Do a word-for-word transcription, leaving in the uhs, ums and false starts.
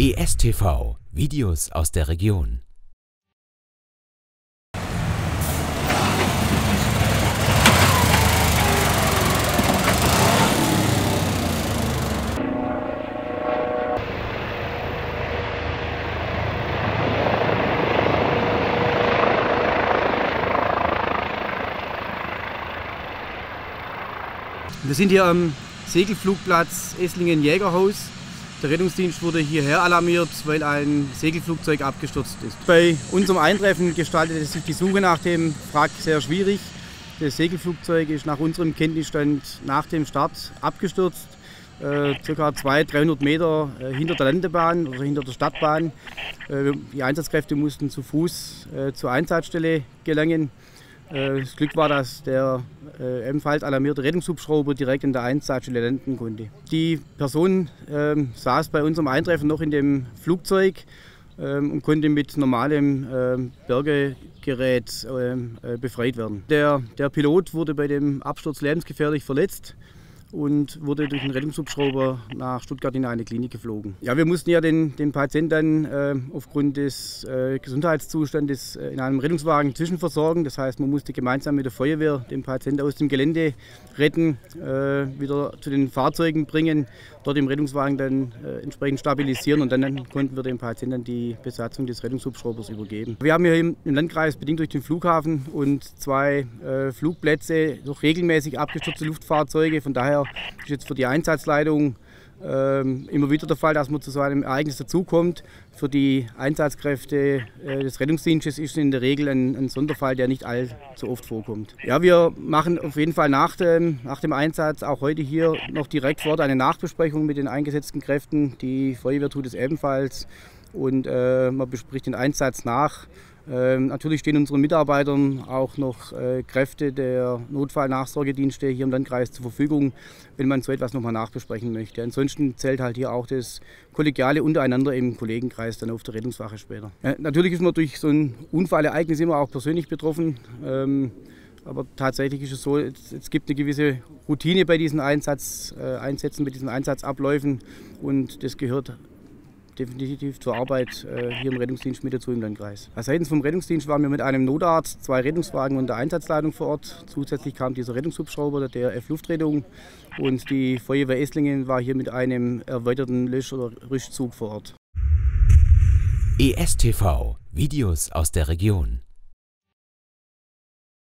E S T V – Videos aus der Region. Wir sind hier am Segelflugplatz Esslingen-Jägerhaus. Der Rettungsdienst wurde hierher alarmiert, weil ein Segelflugzeug abgestürzt ist. Bei unserem Eintreffen gestaltete sich die Suche nach dem Wrack sehr schwierig. Das Segelflugzeug ist nach unserem Kenntnisstand nach dem Start abgestürzt, äh, ca. zweihundert, dreihundert Meter äh, hinter der Landebahn oder hinter der Stadtbahn. Äh, die Einsatzkräfte mussten zu Fuß äh, zur Einsatzstelle gelangen. Das Glück war, dass der äh, ebenfalls alarmierte Rettungshubschrauber direkt in der Einsatzstelle landen konnte. Die Person äh, saß bei unserem Eintreffen noch in dem Flugzeug äh, und konnte mit normalem äh, Bergegerät äh, befreit werden. Der, der Pilot wurde bei dem Absturz lebensgefährlich verletzt und wurde durch den Rettungshubschrauber nach Stuttgart in eine Klinik geflogen. Ja, wir mussten ja den, den Patienten äh, aufgrund des äh, Gesundheitszustandes äh, in einem Rettungswagen zwischenversorgen. Das heißt, man musste gemeinsam mit der Feuerwehr den Patienten aus dem Gelände retten, äh, wieder zu den Fahrzeugen bringen, dort im Rettungswagen dann äh, entsprechend stabilisieren und dann, dann konnten wir den Patienten die Besatzung des Rettungshubschraubers übergeben. Wir haben hier im, im Landkreis, bedingt durch den Flughafen und zwei äh, Flugplätze, doch regelmäßig abgestürzte Luftfahrzeuge. Von daher ist jetzt für die Einsatzleitung äh, immer wieder der Fall, dass man zu so einem Ereignis dazukommt. Für die Einsatzkräfte äh, des Rettungsdienstes ist es in der Regel ein, ein Sonderfall, der nicht allzu oft vorkommt. Ja, wir machen auf jeden Fall nach dem, nach dem Einsatz auch heute hier noch direkt vor Ort eine Nachbesprechung mit den eingesetzten Kräften. Die Feuerwehr tut es ebenfalls und äh, man bespricht den Einsatz nach. Ähm, natürlich stehen unseren Mitarbeitern auch noch äh, Kräfte der Notfallnachsorgedienste hier im Landkreis zur Verfügung, wenn man so etwas nochmal nachbesprechen möchte. Ansonsten zählt halt hier auch das Kollegiale untereinander im Kollegenkreis dann auf der Rettungswache später. Ja, natürlich ist man durch so ein Unfallereignis immer auch persönlich betroffen, ähm, aber tatsächlich ist es so, es, es gibt eine gewisse Routine bei diesen Einsatz, äh, Einsätzen, bei diesen Einsatzabläufen und das gehört definitiv zur Arbeit äh, hier im Rettungsdienst mit dazu im Landkreis. Seitens vom Rettungsdienst waren wir mit einem Notarzt, zwei Rettungswagen und der Einsatzleitung vor Ort. Zusätzlich kam dieser Rettungshubschrauber der D R F Luftrettung und die Feuerwehr Esslingen war hier mit einem erweiterten Lösch- oder Rüstzug vor Ort. E S T V – Videos aus der Region.